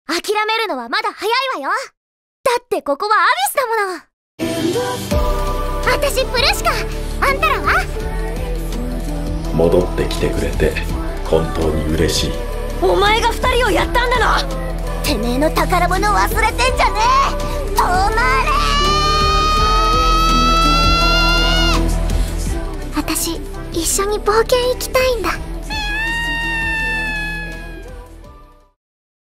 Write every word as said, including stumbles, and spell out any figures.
諦めるのはまだ早いわよ。だってここはアビスだもの。私プルシカ、あんたらは？ 戻ってきてくれて本当に嬉しい。 お前が二人をやったんだな。 てめえの宝物忘れてんじゃねえ。止まれ。私一緒に冒険行きたいんだ。